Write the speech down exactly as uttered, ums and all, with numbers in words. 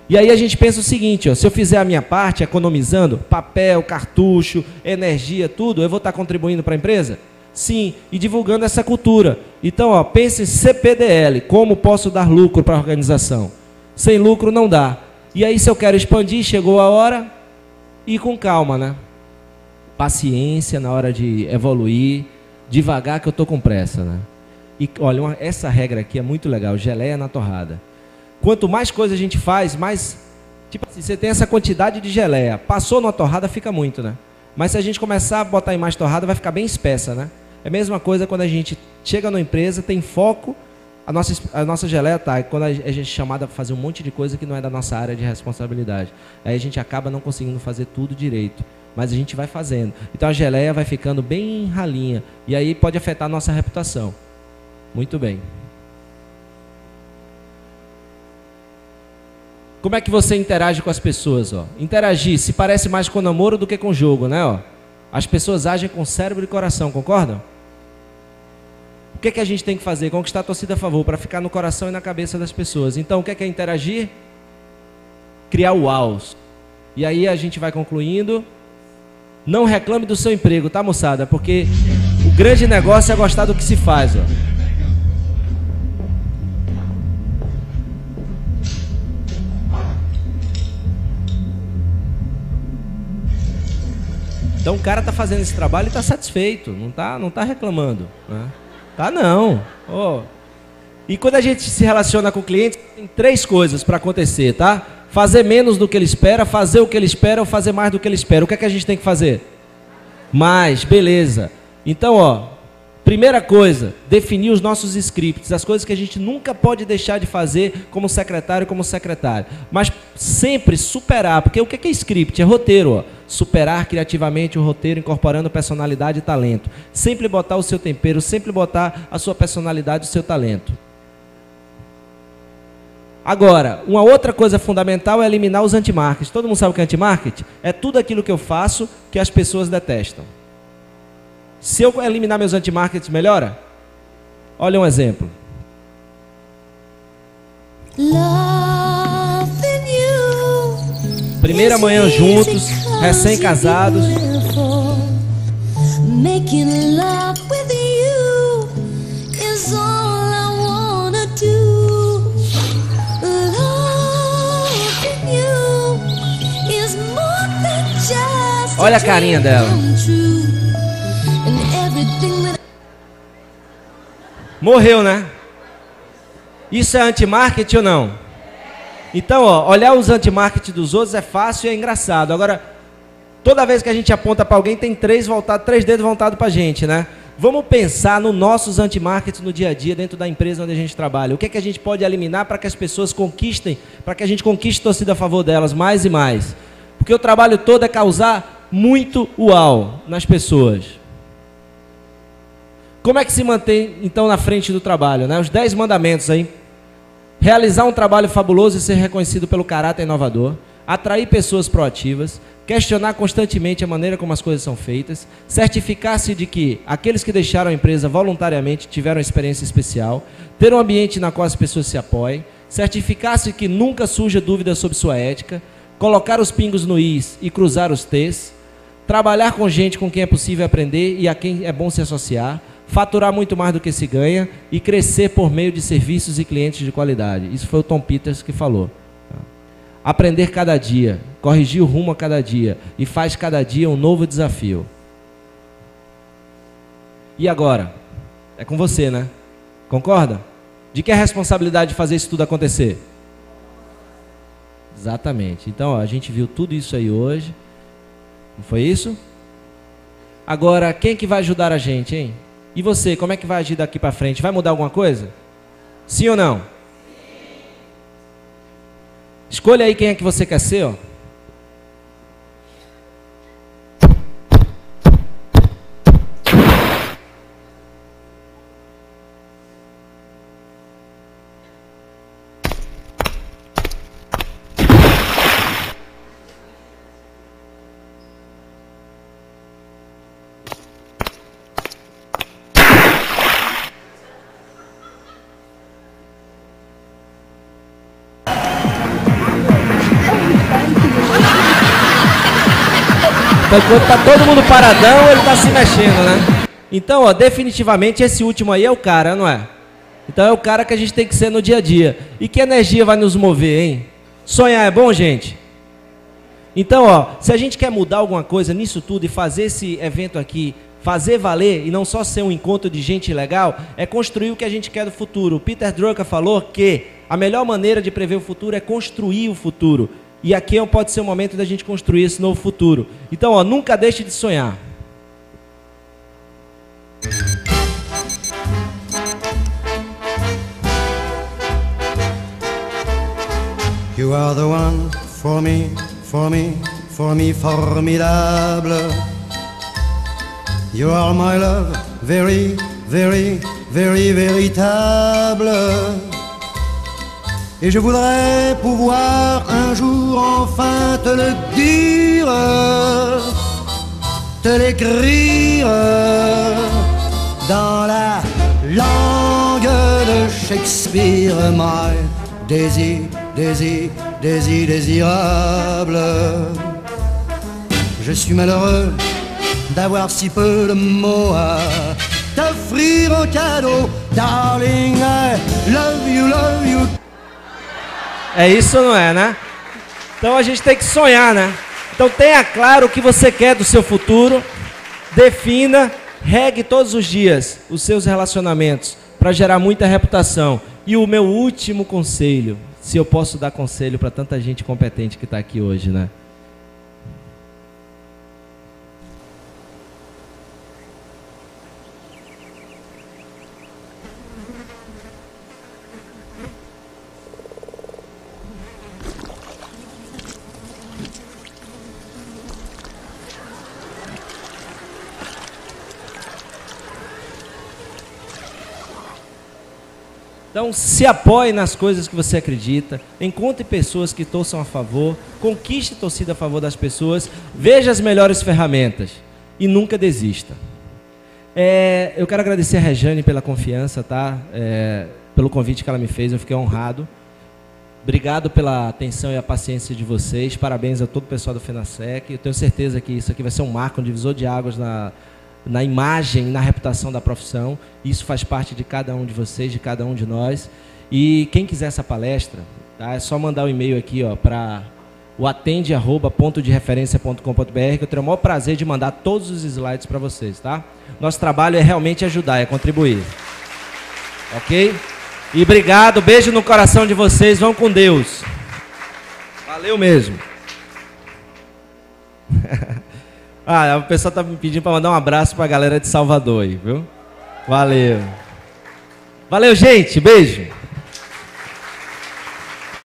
E aí a gente pensa o seguinte, ó, se eu fizer a minha parte, economizando papel, cartucho, energia, tudo, eu vou estar contribuindo para a empresa? Sim, e divulgando essa cultura. Então, ó, pense em C P D L, como posso dar lucro para a organização? Sem lucro não dá. E aí, se eu quero expandir, chegou a hora, e com calma, né? Paciência na hora de evoluir, devagar que eu estou com pressa, né? E olha, uma, essa regra aqui é muito legal, geleia na torrada. Quanto mais coisa a gente faz, mais... Tipo assim, você tem essa quantidade de geleia. Passou numa torrada, fica muito, né? Mas se a gente começar a botar em mais torrada, vai ficar bem espessa, né? É a mesma coisa quando a gente chega numa empresa, tem foco, a nossa, a nossa geleia tá. Quando a gente é chamada para fazer um monte de coisa que não é da nossa área de responsabilidade. Aí a gente acaba não conseguindo fazer tudo direito. Mas a gente vai fazendo. Então a geleia vai ficando bem ralinha. E aí pode afetar a nossa reputação. Muito bem. Como é que você interage com as pessoas? Ó? Interagir se parece mais com namoro do que com jogo, né? Ó? As pessoas agem com cérebro e coração, concordam? O que é que a gente tem que fazer? Conquistar a torcida a favor, para ficar no coração e na cabeça das pessoas. Então, o que é que é interagir? Criar o uaus. E aí a gente vai concluindo. Não reclame do seu emprego, tá, moçada? Porque o grande negócio é gostar do que se faz, ó. Então o cara está fazendo esse trabalho e está satisfeito, não está não tá reclamando, né? Tá não. Oh. E quando a gente se relaciona com o cliente, tem três coisas para acontecer, tá? Fazer menos do que ele espera, fazer o que ele espera ou fazer mais do que ele espera. O que é que a gente tem que fazer? Mais, beleza. Então, ó, primeira coisa, definir os nossos scripts, as coisas que a gente nunca pode deixar de fazer como secretário, como secretário. Mas sempre superar, porque o que é script? É roteiro, ó. Superar criativamente o roteiro, incorporando personalidade e talento. Sempre botar o seu tempero, sempre botar a sua personalidade e o seu talento. Agora, uma outra coisa fundamental é eliminar os anti-marketing. Todo mundo sabe o que é anti-marketing? É tudo aquilo que eu faço que as pessoas detestam. Se eu eliminar meus anti-marketing, melhora? Olha um exemplo. Primeira manhã juntos, recém-casados. Olha a carinha dela. Morreu, né? Isso é anti-marketing ou não? Então, ó, olhar os anti-marketing dos outros é fácil e é engraçado. Agora, toda vez que a gente aponta para alguém, tem três, voltado, três dedos voltados para a gente, né? Vamos pensar nos nossos anti-marketing no dia a dia, dentro da empresa onde a gente trabalha. O que é que a gente pode eliminar para que as pessoas conquistem, para que a gente conquiste torcida a favor delas mais e mais? Porque o trabalho todo é causar muito uau nas pessoas. Como é que se mantém, então, na frente do trabalho, né? Os dez mandamentos aí. Realizar um trabalho fabuloso e ser reconhecido pelo caráter inovador. Atrair pessoas proativas. Questionar constantemente a maneira como as coisas são feitas. Certificar-se de que aqueles que deixaram a empresa voluntariamente tiveram uma experiência especial. Ter um ambiente na qual as pessoas se apoiem. Certificar-se que nunca surja dúvida sobre sua ética. Colocar os pingos no is e cruzar os t's. Trabalhar com gente com quem é possível aprender e a quem é bom se associar. Faturar muito mais do que se ganha e crescer por meio de serviços e clientes de qualidade. Isso foi o Tom Peters que falou. Aprender cada dia, corrigir o rumo a cada dia e faz cada dia um novo desafio. E agora? É com você, né? Concorda? De que é a responsabilidade de fazer isso tudo acontecer? Exatamente. Então, ó, a gente viu tudo isso aí hoje. Não foi isso? Agora, quem que vai ajudar a gente, hein? E você, como é que vai agir daqui para frente? Vai mudar alguma coisa? Sim ou não? Sim. Escolha aí quem é que você quer ser, ó. Então, quando tá todo mundo paradão, ele tá se mexendo, né? Então, ó, definitivamente esse último aí é o cara, não é? Então é o cara que a gente tem que ser no dia a dia. E que energia vai nos mover, hein? Sonhar é bom, gente? Então, ó, se a gente quer mudar alguma coisa nisso tudo e fazer esse evento aqui, fazer valer e não só ser um encontro de gente legal, é construir o que a gente quer do futuro. O Peter Drucker falou que a melhor maneira de prever o futuro é construir o futuro. E aqui pode ser o momento da gente construir esse novo futuro. Então, ó, nunca deixe de sonhar. You are the one for me, for me, for me, formidable. You are my love, very, very, very véritable. Et je voudrais pouvoir un jour enfin te le dire, te l'écrire dans la langue de Shakespeare. My désir, désir, désir, désirable. Je suis malheureux d'avoir si peu de mots à t'offrir en cadeau. Darling, I love you, love you. É isso, não é, né? Então a gente tem que sonhar, né? Então tenha claro o que você quer do seu futuro, defina, regue todos os dias os seus relacionamentos para gerar muita reputação. E o meu último conselho, se eu posso dar conselho para tanta gente competente que está aqui hoje, né? Então, se apoie nas coisas que você acredita, encontre pessoas que torçam a favor, conquiste torcida a favor das pessoas, veja as melhores ferramentas e nunca desista. É, eu quero agradecer a Rejane pela confiança, tá? É, pelo convite que ela me fez, eu fiquei honrado. Obrigado pela atenção e a paciência de vocês, parabéns a todo o pessoal do FENASEC. Eu tenho certeza que isso aqui vai ser um marco, um divisor de águas na... na imagem, na reputação da profissão. Isso faz parte de cada um de vocês, de cada um de nós. E quem quiser essa palestra, tá, é só mandar um e-mail aqui para o atende arroba ponto de referência ponto com ponto br, que eu terei o maior prazer de mandar todos os slides para vocês, tá? Nosso trabalho é realmente ajudar, é contribuir. Ok? E obrigado, beijo no coração de vocês, vão com Deus. Valeu mesmo. Ah, o pessoal tá me pedindo para mandar um abraço para a galera de Salvador aí, viu? Valeu. Valeu, gente. Beijo.